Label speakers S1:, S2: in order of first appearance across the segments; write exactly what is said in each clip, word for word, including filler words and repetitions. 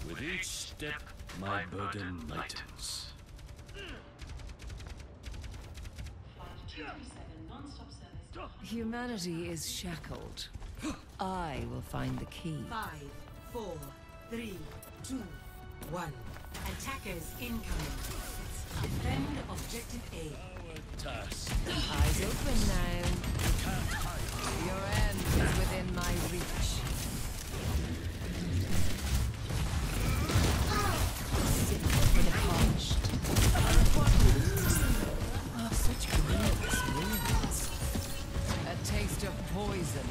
S1: With each step, my burden lightens.
S2: Humanity is shackled. I will find the key.
S3: Five, four, three, two, one. Attackers incoming. Defend objective A.
S1: Task.
S2: Eyes open now.
S1: You can't hide.
S2: Your end is within my reach. Simple for the polished. Oh, such grievous wounds. A taste of poison.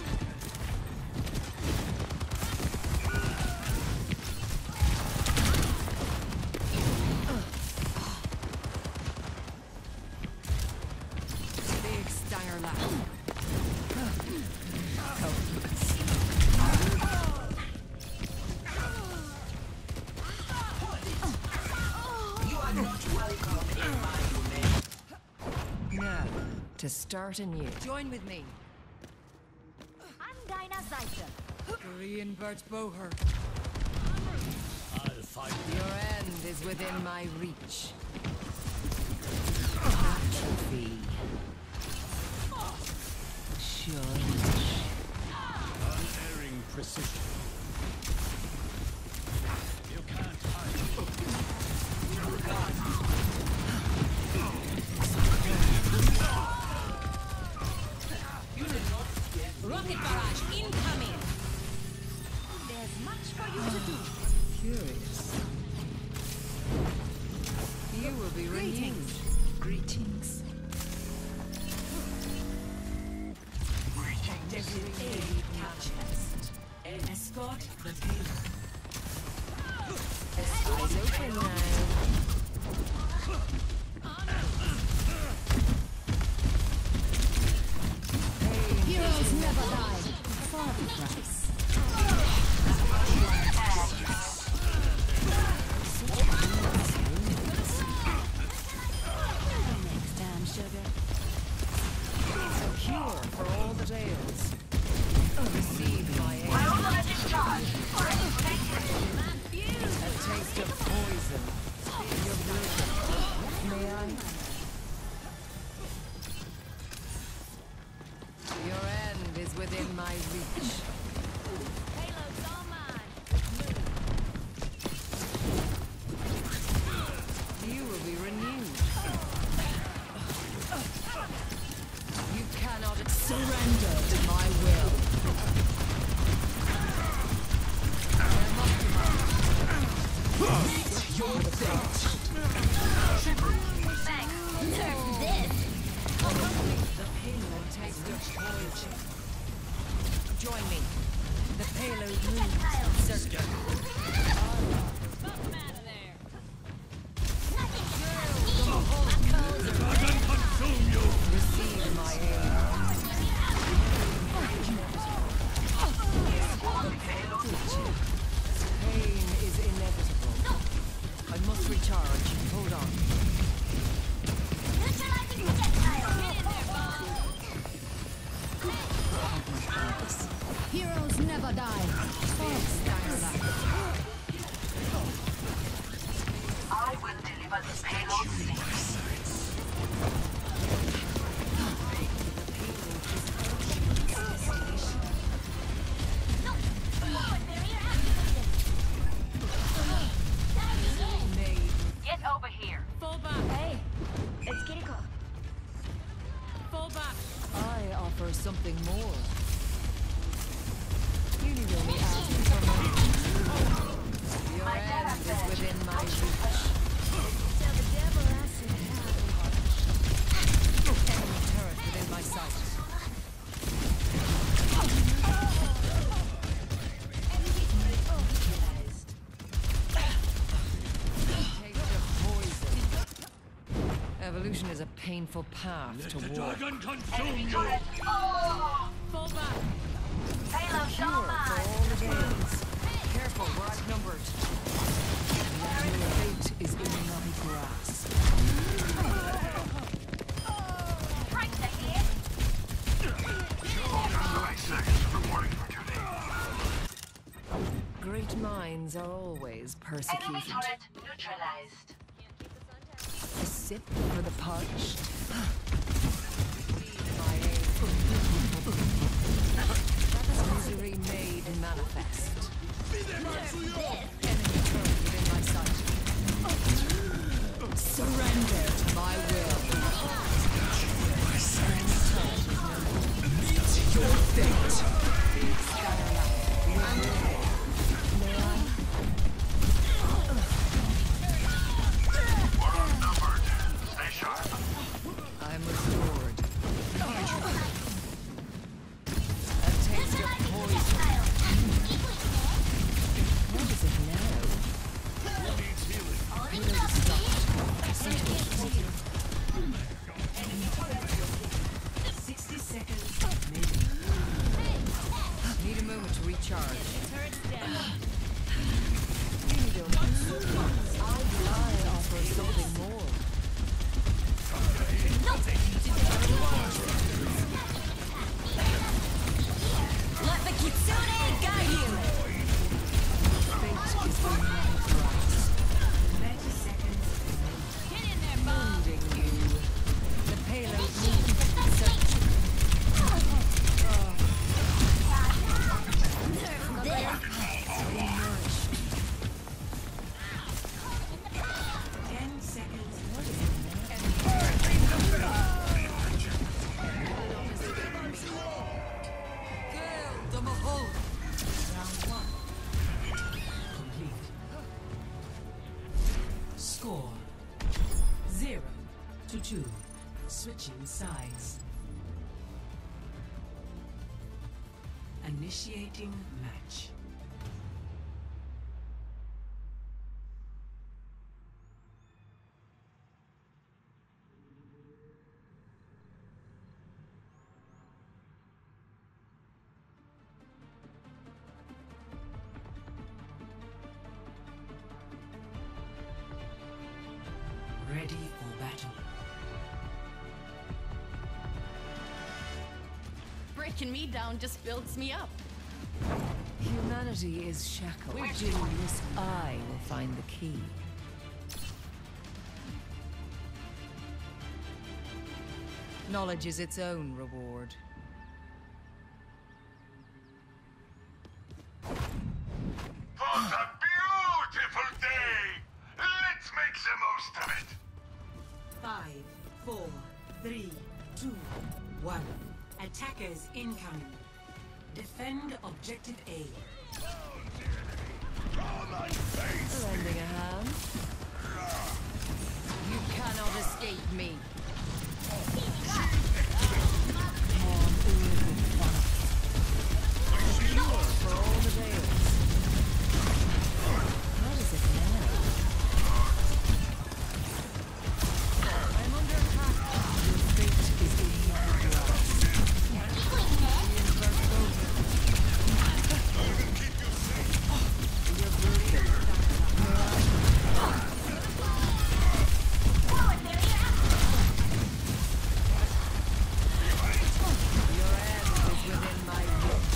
S2: Now, to start anew. Join with me.
S4: I'm Dinah Zeiter.
S2: Korean Bert Boher.
S1: I'll find you.
S2: Your end is within my reach. Atrophy. Shush.
S1: Unerring precision. You can't hide.
S3: Rocket barrage incoming.
S4: There's much for you to do.
S2: Curious. You will be renewed. Greetings.
S3: Objective A captured. Escort the payload.
S2: Eyes open now.
S4: Heroes never die. For the price. Next time, sugar.
S2: A cure for all the tales. Receive my aid. A taste of poison. Your blizzard. May I? Your end is within my reach.
S4: Payload's all mine.
S2: You will be renewed. You cannot surrender to my will. Your fate.
S4: Thanks. Serve this.
S2: The payload taste of poison. Join me. The payload moves. Circuit.
S1: Dragon consume you!
S2: Receive my aid. Pain is inevitable. I must recharge. Hold on.
S4: Neutralizing projectile. Get in there, Bob. Heroes never die.
S5: I will deliver this payload safely.
S3: Get over here. Fall back.
S4: Hey, it's Kiriko.
S3: Fall back.
S2: I offer something more. You need only ask for money. Your end is within my reach.
S4: Tell the devil I said
S2: Enemy turret within my sight. Taste of poison. Evolution is a painful path
S1: Let
S2: to
S1: the
S2: walk.
S1: dragon consume
S5: Enemy
S1: you!
S5: turret. Oh!
S3: Fall back.
S5: Payload
S2: Cure
S5: all
S2: for
S5: mine.
S2: all the games. Careful, we're outnumbered. Your fate is in my grasp.
S5: Right ahead.
S6: Five seconds to reporting for duty.
S2: Great minds are always
S5: Enemy
S2: persecuted.
S5: turret neutralized.
S2: A sip for the parched. My misery made manifest. Enemy turret within my sight. Surrender to my will. Enemy turret is no more. Meet your fate. May I?
S5: Stay sharp.
S2: I'm restored. A taste of poison. What is it now? Halo stopped.
S3: sixty seconds.
S2: Need a moment to recharge.
S4: Turret's down.
S2: You don't. I offer something more.
S4: Let the Kitsune guide you!
S2: Fate is in my grasp.
S3: thirty seconds.
S4: Get in there, Bob!
S2: Wounding you. The payload needs search.
S3: ten seconds.
S2: Kill the Mahal.
S3: Round one. Complete. Score. Zero to two. Switching sides. Initiating match. Ready for battle.
S4: Breaking me down just builds me up.
S2: Humanity is shackled. Genius, I will find the key. Knowledge is its own reward.
S6: What a beautiful day! Let's make the most of it!
S3: Five, four, three, two, one. Attackers incoming. Defend objective A.
S2: Lending a hand. You cannot escape me. For all the veils. What is it now? I'm under attack. Your fate is in my grasp. Reinvert over. You're broken. Your end is within my reach.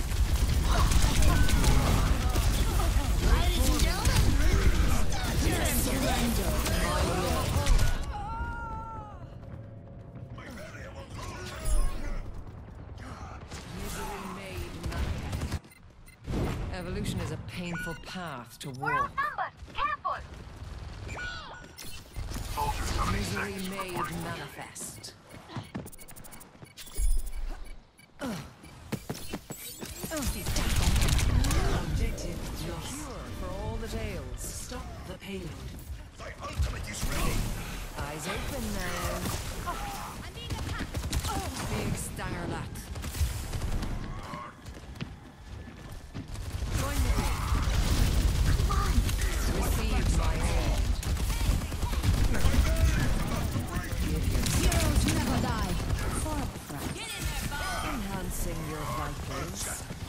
S4: Ladies and gentlemen,
S2: Surrender my will. Misery made manifest. Evolution is a painful path to
S5: We're
S2: walk.
S5: outnumbered. Careful.
S6: Soldiers, how many
S2: Misery
S6: seconds
S2: made
S6: before you-
S2: manifest.
S3: Objective lost.
S2: Cure for all the tales.
S3: Stop the payload.
S6: My ultimate is ready!
S2: Eyes open now.
S4: I'm being attacked.
S2: Big Stangerlat. Join me. Receive my aid. Give your
S4: Heroes never die. For pride.
S2: Get in there, Bob. Enhancing your vitals.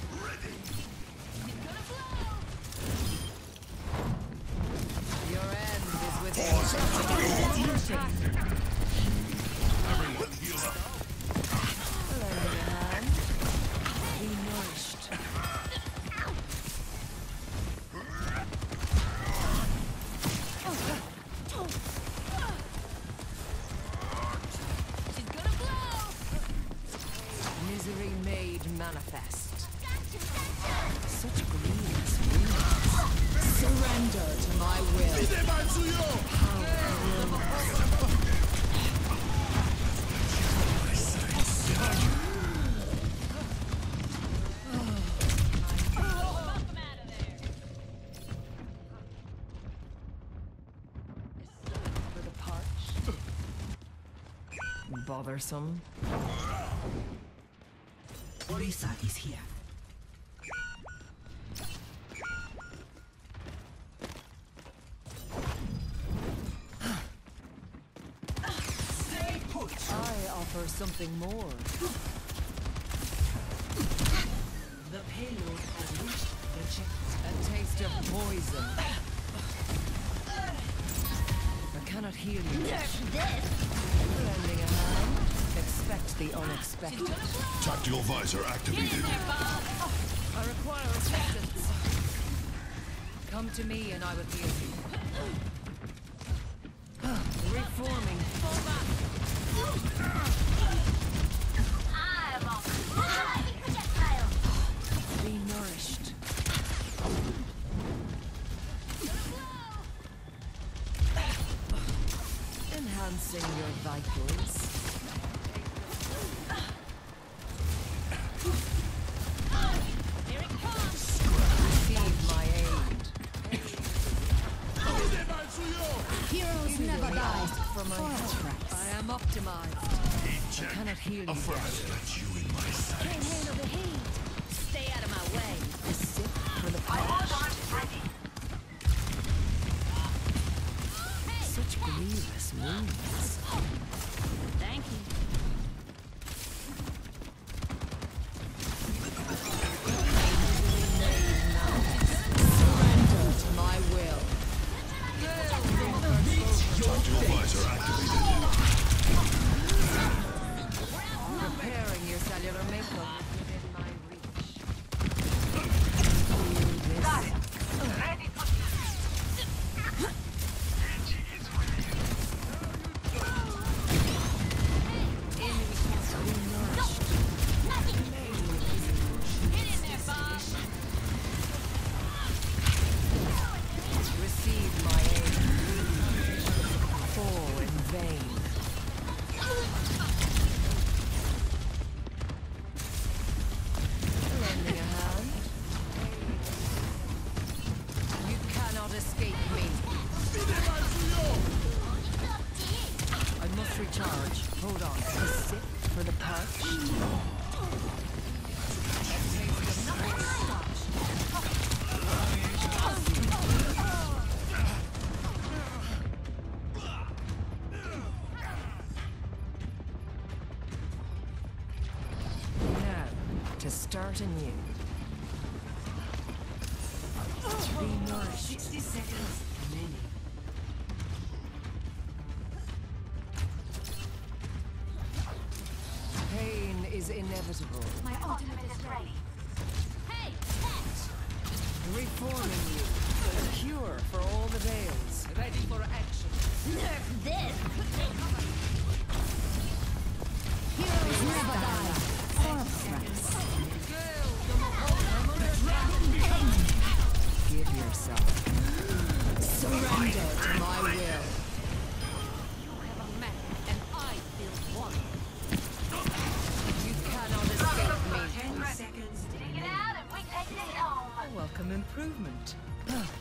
S2: Your end is within. Attack. Lending a hand. Be nourished. my will. For the parch. Bothersome.
S3: Orisa is here. Stay put.
S2: I offer something more.
S3: The payload has reached the check.
S2: A taste of poison. I cannot heal you. Lending a hand. Expect the unexpected.
S6: Tactical visor activated.
S2: I require assistance. Come to me and I will heal you. Reforming.
S5: I'm a flying projectile.
S2: Be nourished. Enhancing your vitals. Receive my aid.
S4: Heroes never die.
S2: For my health. I am optimized. I cannot heal you.
S6: Got you in my sight.
S4: Can't handle the heat.
S2: Stay out of my way. The sick for the
S5: My
S2: poor.
S5: arm is ready.
S2: Such grievous wounds.
S4: Thank you.
S2: Surrender to my will.
S6: Tactical visor activated.
S2: Preparing your cellular makeup within my reach. Feel
S5: Got
S2: this.
S5: it. Ready to
S2: Be nourished. Receive my aid. Fall in vain. Lending a hand. You cannot escape me. I must recharge. Hold on. The sick for the punch. Now, to start anew. Be nourished.
S3: sixty seconds remaining.
S2: Pain is inevitable.
S4: My ultimate
S5: ultimate is ready.
S4: Hey, catch!
S2: Reforming you. A cure for all the veils. Ready for action.
S4: Nerf this! Heroes never die.
S2: Give yourself. Surrender to my will. You have a map, and I build one. You cannot escape me.
S3: Ten seconds
S5: Take it out and we take it home.
S2: I welcome improvement.